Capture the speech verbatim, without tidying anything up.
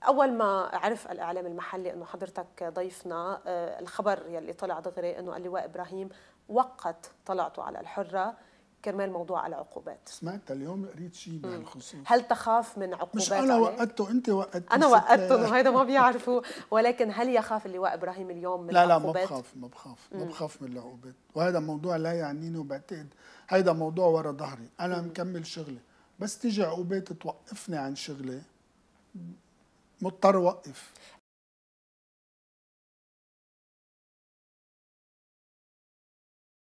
اول ما عرف الاعلام المحلي انه حضرتك ضيفنا، الخبر يلي طلع دغري انه اللواء ابراهيم وقت طلعته على الحره كرمال موضوع العقوبات. سمعت اليوم قريت شيء بهالخصوص. هل تخاف من عقوبات مش انا عليه؟ وقته، انت وقدتي. انا وقدتهم وهيدا ما بيعرفوا، ولكن هل يخاف اللواء ابراهيم اليوم من لا العقوبات؟ لا ما بخاف ما بخاف ما بخاف من العقوبات، وهذا موضوع لا يعنيني، وبعتقد هيدا موضوع ورا ظهري، انا مم. مكمل شغلي، بس تيجي عقوبات توقفني عن شغلي مضطر وقف.